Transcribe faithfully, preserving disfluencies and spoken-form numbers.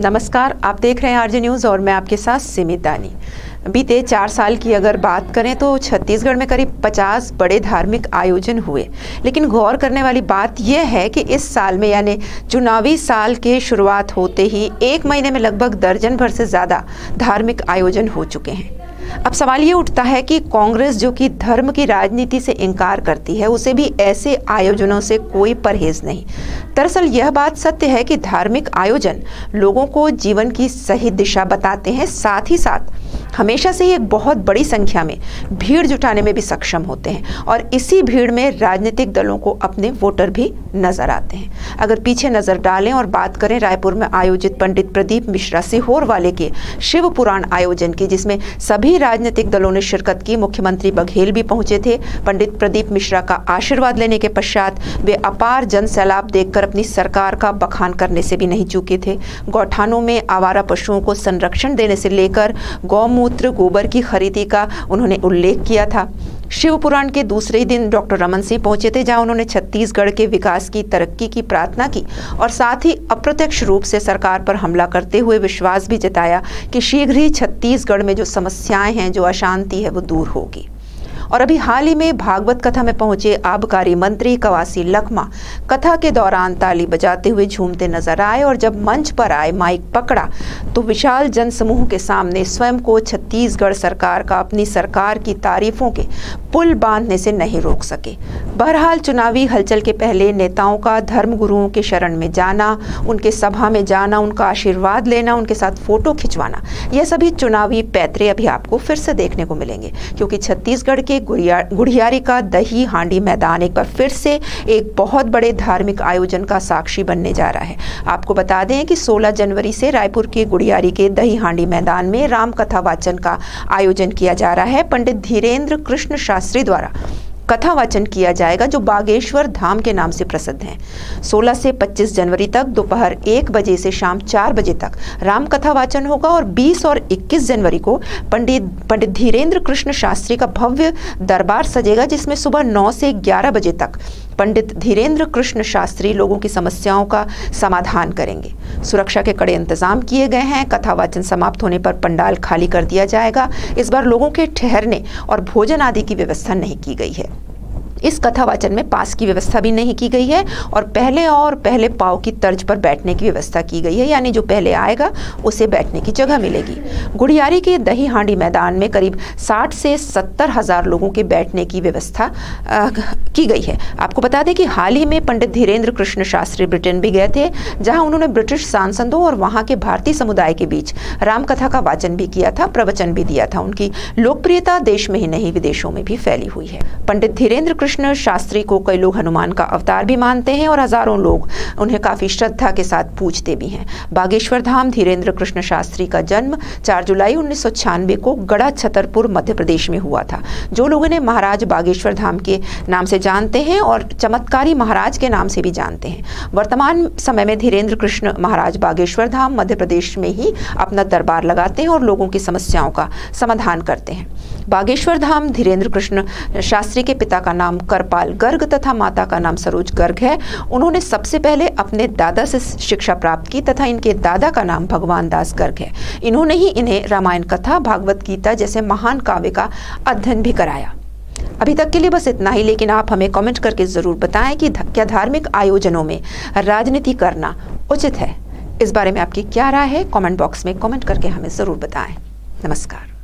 नमस्कार, आप देख रहे हैं आरजे न्यूज़ और मैं आपके साथ सिमित दानी। बीते चार साल की अगर बात करें तो छत्तीसगढ़ में करीब पचास बड़े धार्मिक आयोजन हुए, लेकिन गौर करने वाली बात यह है कि इस साल में यानी चुनावी साल के शुरुआत होते ही एक महीने में लगभग दर्जन भर से ज़्यादा धार्मिक आयोजन हो चुके हैं। अब सवाल ये उठता है कि कांग्रेस जो कि धर्म की राजनीति से इनकार करती है, उसे भी ऐसे आयोजनों से कोई परहेज नहीं। दरअसल यह बात सत्य है कि धार्मिक आयोजन लोगों को जीवन की सही दिशा बताते हैं, साथ ही साथ हमेशा से ही एक बहुत बड़ी संख्या में भीड़ जुटाने में भी सक्षम होते हैं और इसी भीड़ में राजनीतिक दलों को अपने वोटर भी नजर आते हैं। अगर पीछे नजर डालें और बात करें रायपुर में आयोजित पंडित प्रदीप मिश्रा सीहोर वाले के शिव पुराण आयोजन की, जिसमें सभी राजनीतिक दलों ने शिरकत की, मुख्यमंत्री बघेल भी पहुंचे थे। पंडित प्रदीप मिश्रा का आशीर्वाद लेने के पश्चात वे अपार जन सैलाब देखकर अपनी सरकार का बखान करने से भी नहीं चूके थे। गौठानों में आवारा पशुओं को संरक्षण देने से लेकर गौमूत्र गोबर की खरीदी का उन्होंने उल्लेख किया था। शिव पुराण के दूसरे ही दिन डॉक्टर रमन सिंह पहुंचे थे, जहां उन्होंने छत्तीसगढ़ के विकास की तरक्की की प्रार्थना की और साथ ही अप्रत्यक्ष रूप से सरकार पर हमला करते हुए विश्वास भी जताया कि शीघ्र ही छत्तीसगढ़ में जो समस्याएं हैं, जो अशांति है, वो दूर होगी। और अभी हाल ही में भागवत कथा में पहुंचे आबकारी मंत्री कवासी लखमा कथा के दौरान ताली बजाते हुए झूमते नजर आए और जब मंच पर आए, माइक पकड़ा तो विशाल जनसमूह के सामने स्वयं को छत्तीसगढ़ सरकार का अपनी सरकार की तारीफों के पुल बांधने से नहीं रोक सके। बहरहाल चुनावी हलचल के पहले नेताओं का धर्म गुरुओं के शरण में जाना, उनके सभा में जाना, उनका आशीर्वाद लेना, उनके साथ फोटो खिंचवाना, यह सभी चुनावी पैतरे अभी आपको फिर से देखने को मिलेंगे, क्योंकि छत्तीसगढ़ के गुढ़ियारी का दही हांडी मैदान एक बार फिर से एक बहुत बड़े धार्मिक आयोजन का साक्षी बनने जा रहा है। आपको बता दें कि सोलह जनवरी से रायपुर के गुढ़ियारी के दही हांडी मैदान में राम कथा वाचन का आयोजन किया जा रहा है। पंडित धीरेन्द्र कृष्ण शास्त्री द्वारा कथा वाचन किया जाएगा, जो बागेश्वर धाम के नाम से प्रसिद्ध हैं। सोलह से पच्चीस जनवरी तक दोपहर एक बजे से शाम चार बजे तक राम कथा वाचन होगा और बीस और इक्कीस जनवरी को पंडित पंडित धीरेन्द्र कृष्ण शास्त्री का भव्य दरबार सजेगा, जिसमें सुबह नौ से ग्यारह बजे तक पंडित धीरेन्द्र कृष्ण शास्त्री लोगों की समस्याओं का समाधान करेंगे। सुरक्षा के कड़े इंतजाम किए गए हैं। कथा वाचन समाप्त होने पर पंडाल खाली कर दिया जाएगा। इस बार लोगों के ठहरने और भोजन आदि की व्यवस्था नहीं की गई है। इस कथा वाचन में पास की व्यवस्था भी नहीं की गई है और पहले और पहले पाव की तर्ज पर बैठने की व्यवस्था की गई है, यानी जो पहले आएगा उसे बैठने की जगह मिलेगी। गुढ़ियारी के दही हांडी मैदान में करीब साठ से सत्तर हजार लोगों के बैठने की व्यवस्था आ, की गई है। आपको बता दें कि हाल ही में पंडित धीरेन्द्र कृष्ण शास्त्री ब्रिटेन भी गए थे, जहां उन्होंने ब्रिटिश सांसदों और वहां के भारतीय समुदाय के बीच रामकथा का वाचन भी किया था, प्रवचन भी दिया था। उनकी लोकप्रियता देश में ही नहीं विदेशों में भी फैली हुई है। पंडित धीरेन्द्र कृष्ण शास्त्री को कई लोग हनुमान का अवतार भी मानते हैं और हजारों लोग उन्हें काफी श्रद्धा के साथ पूजते भी हैं। बागेश्वर धाम धीरेन्द्र कृष्ण शास्त्री का जन्म चार जुलाई उन्नीस सौ छियानवे को गढ़ा छतरपुर मध्य प्रदेश में हुआ था, जो लोग इन्हें महाराज बागेश्वर धाम के नाम से जानते हैं और चमत्कारी महाराज के नाम से भी जानते हैं। वर्तमान समय में धीरेन्द्र कृष्ण महाराज बागेश्वर धाम मध्य प्रदेश में ही अपना दरबार लगाते हैं और लोगों की समस्याओं का समाधान करते हैं। बागेश्वर धाम धीरेन्द्र कृष्ण शास्त्री के पिता का नाम करपाल गर्ग तथा माता का नाम सरोज गर्ग है। उन्होंने सबसे पहले अपने दादा से शिक्षा प्राप्त की तथा इनके दादा का नाम भगवान दास गर्ग है। इन्होंने ही इन्हें रामायण कथा, भागवत गीता जैसे महान काव्य का अध्ययन भी कराया। अभी तक के लिए बस इतना ही, लेकिन आप हमें कमेंट करके जरूर बताएं कि क्या धार्मिक आयोजनों में राजनीति करना उचित है। इस बारे में आपकी क्या राय है? कमेंट बॉक्स में कमेंट करके हमें जरूर बताएं। नमस्कार।